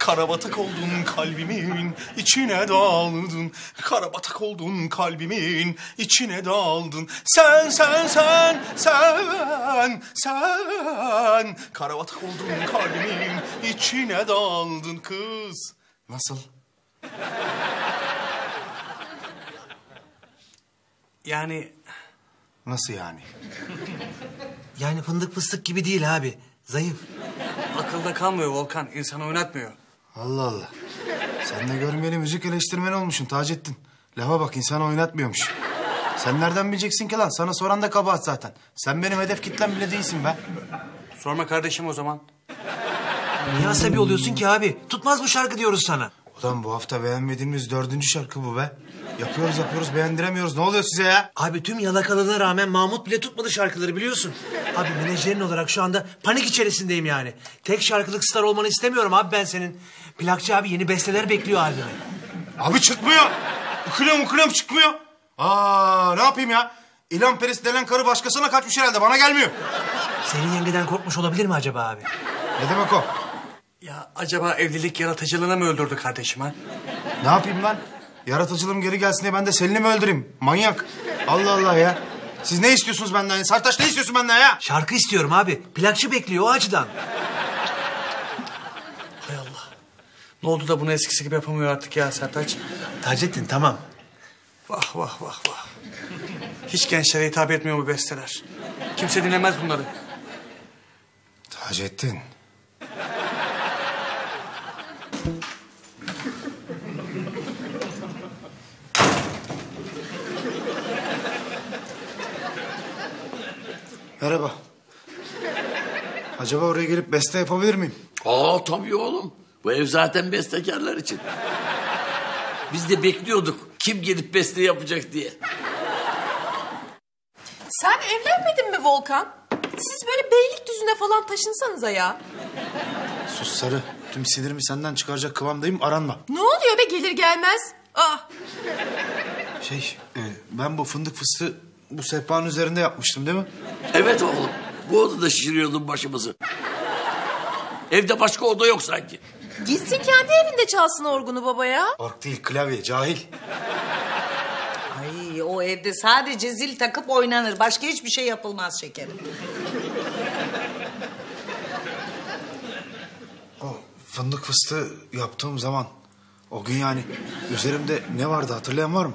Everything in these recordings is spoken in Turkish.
Karabatak oldun kalbimin içine daldın. Karabatak oldun kalbimin içine daldın. Sen. Karabatak oldun kalbimin içine daldın kız. Nasıl? Yani... Nasıl yani? Yani fındık fıstık gibi değil abi. Zayıf. Akılda kalmıyor Volkan. İnsanı oynatmıyor. Allah Allah. Sen de görmeyeli müzik eleştirmeni olmuşsun Taceddin. Lafa bak, insan oynatmıyormuş. Sen nereden bileceksin ki lan? Sana soran da kabahat zaten. Sen benim hedef kitlem bile değilsin be. Sorma kardeşim o zaman. Niye asabi oluyorsun ki abi? Tutmaz bu şarkı diyoruz sana. Ulan bu hafta beğenmediğimiz 4. şarkı bu be. Yapıyoruz beğendiremiyoruz. Ne oluyor size ya? Abi tüm yalakalığına rağmen Mahmut bile tutmadı şarkıları biliyorsun. Abi menajerin olarak şu anda panik içerisindeyim yani. Tek şarkılık star olmanı istemiyorum abi ben senin. Plakçı abi yeni besteler bekliyor albüme. Abi çıkmıyor. Ukuluyorum çıkmıyor. Ne yapayım ya? İlhan Perisi denen karı başkasına kaçmış herhalde. Bana gelmiyor. Senin yengeden korkmuş olabilir mi acaba abi? Ne demek o? Ya acaba evlilik yaratıcılığına mı öldürdü kardeşim ha? Ne yapayım lan? Yaratıcılığım geri gelsin diye ben de Selin'i mi öldüreyim? Manyak. Allah Allah ya. Siz ne istiyorsunuz benden? Sertaç ne istiyorsun benden ya? Şarkı istiyorum abi. Plakçı bekliyor o açıdan. Hay Allah. Ne oldu da bunu eskisi gibi yapamıyor artık ya Sertaç? Taceddin tamam. Vah. Hiç gençlere hitap etmiyor bu besteler. Kimse dinlemez bunları. Taceddin. Merhaba. Acaba oraya gelip beste yapabilir miyim? Tabii oğlum. Bu ev zaten bestekarlar için. Biz de bekliyorduk kim gelip beste yapacak diye. Sen evlenmedin mi Volkan? Siz böyle Beylikdüzü'ne falan taşınsanıza ya. Sus Sarı. Tüm sinirimi senden çıkaracak kıvamdayım, aranma. Ne oluyor be gelir gelmez? Ben bu fındık fıstığı bu sehpanın üzerinde yapmıştım değil mi? Evet oğlum. Bu odada şişiriyordun başımızı. Evde başka oda yok sanki. Gitsin kendi evinde çalsın orgunu baba ya. Ork değil, klavye, cahil. Ay o evde sadece zil takıp oynanır. Başka hiçbir şey yapılmaz şekerim. O fındık fıstığı yaptığım zaman o gün yani üzerimde ne vardı hatırlayan var mı?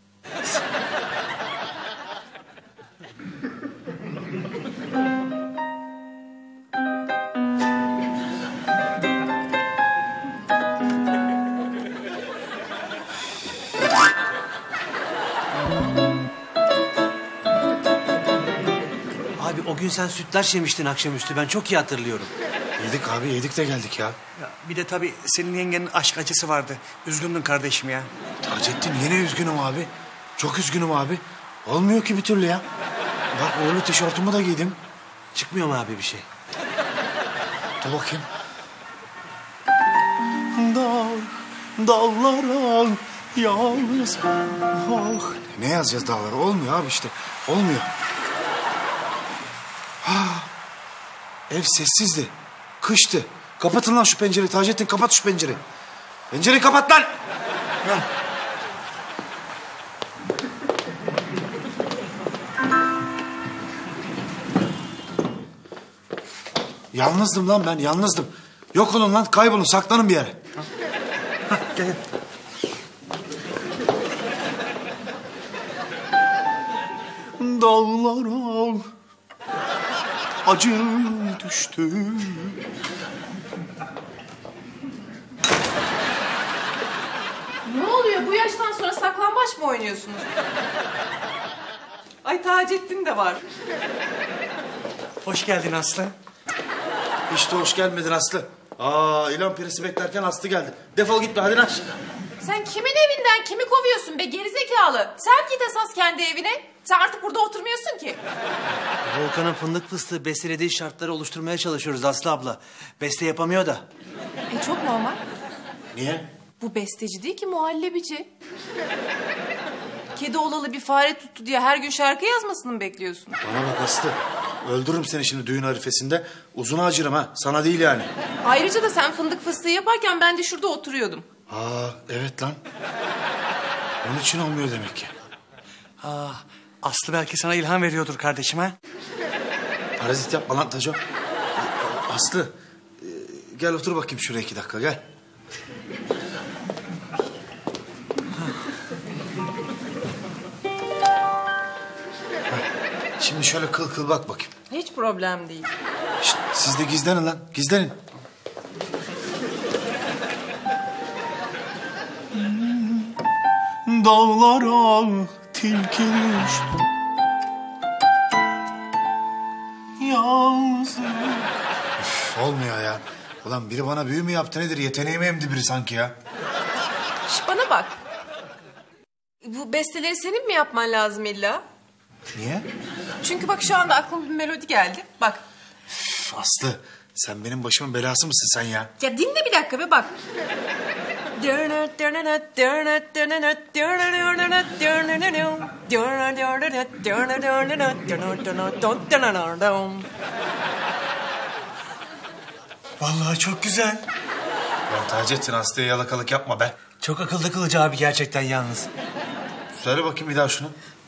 Abi o gün sen sütlaç yemiştin akşamüstü ben çok iyi hatırlıyorum. Yedik abi, yedik de geldik ya. Ya bir de tabii senin yengenin aşk acısı vardı. Üzgündün kardeşim ya. Taceddin yine üzgünüm abi. Çok üzgünüm abi. Olmuyor ki bir türlü ya. Bak uğurlu tişörtümü de giydim. Çıkmıyor mu abi bir şey? Dur bakayım. Dallara yalnız Ne yazacağız dağlara? Olmuyor abi işte. Olmuyor. Ev sessizdi. Kıştı. Kapatın lan şu pencereyi. Taceddin kapat şu pencereyi. Pencereyi kapat lan. Yalnızdım lan ben, yalnızdım. Yok olun lan, kaybolun, saklanın bir yere. Gel. Dağlara acı düştü. Ne oluyor bu yaştan sonra saklambaç mı oynuyorsunuz? Ay Taceddin de var. Hoş geldin Aslı. İşte hoş gelmedin Aslı. İlan perisi beklerken Aslı geldi. Defol gitme hadi lan. Sen kimin evinden kimi kovuyorsun be gerizekalı? Sen git esas kendi evine. Sen artık burada oturmuyorsun ki. Volkan'ın fındık fıstığı bestelediği şartları oluşturmaya çalışıyoruz Aslı abla. Beste yapamıyor da. Çok normal. Niye? Bu besteci değil ki muhallebici. kedi olalı bir fare tuttu diye her gün şarkı yazmasını mı bekliyorsun? Bana bak Aslı. Öldürürüm seni şimdi düğün arifesinde. Uzun acırım ha. Sana değil yani. Ayrıca da sen fındık fıstığı yaparken ben de şurada oturuyordum. Evet lan. Onun için olmuyor demek ki. Aslı belki sana ilham veriyordur kardeşim ha? Parazit yapma lan Taco. Aslı. Gel otur bakayım şuraya 2 dakika gel. Şimdi şöyle kıl kıl bak bakayım. Hiç problem değil. Şişt, siz de gizlenin lan, gizlenin. Dağlara tilki düştü. Yazık. Olmuyor ya. Ulan biri bana büyü mü yaptı nedir? Yeteneğimi emdi biri sanki ya. Şş, bana bak. Bu besteleri senin mi yapman lazım illa? Niye? Çünkü bak şu anda aklıma bir melodi geldi. Bak. Üf, Aslı sen benim başımın belası mısın sen ya? Ya dinle bir dakika ve bak. Vallahi çok güzel. Lan Taceddin Aslı'ya yalakalık yapma be. Çok akıllı kılıcı abi gerçekten yalnız. Söyle bakayım bir daha şunu.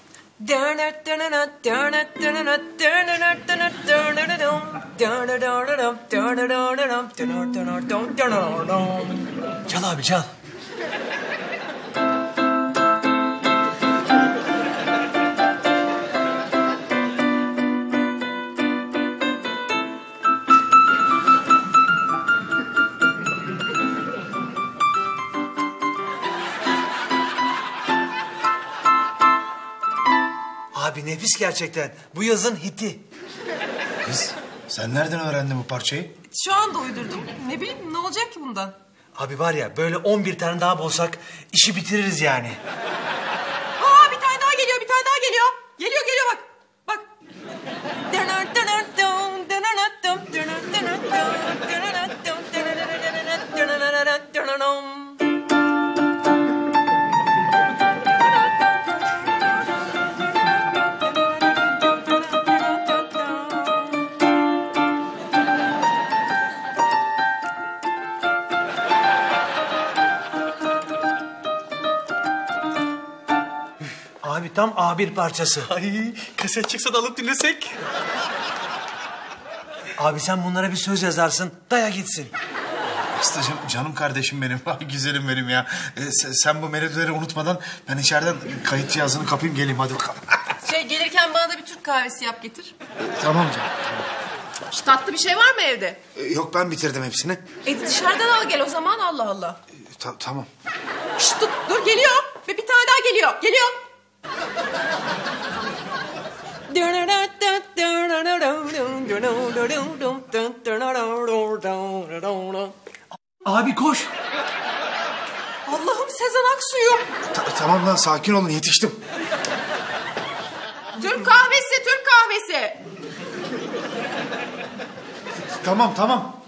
Çal abi çal. Abi nefis gerçekten. Bu yazın hiti. Kız sen nereden öğrendin bu parçayı? Şu anda uydurdum. Ne bileyim ne olacak ki bundan? Abi var ya böyle 11 tane daha bulsak işi bitiririz yani. Aa bir tane daha geliyor, bir tane daha geliyor. Geliyor bak. Bak. Abi tam A1 parçası. Ay kaset çıksa da alıp dinlesek. Abi sen bunlara bir söz yazarsın, daya gitsin. Aslıcığım canım kardeşim benim. Ay güzelim benim ya. Sen bu melodileri unutmadan ben içeriden kayıt cihazını kapayım geleyim hadi bakalım. Gelirken bana da bir Türk kahvesi yap getir. Tamam canım. Şş, tatlı bir şey var mı evde? Yok ben bitirdim hepsini. Dışarıdan al gel o zaman Allah Allah. Tamam. Şşt dur geliyor. Bir tane daha geliyor. Geliyor. Abi koş. Allah'ım Sezen Aksu'yum. Tamam lan sakin olun yetiştim. Türk kahvesi, Türk kahvesi. Tamam.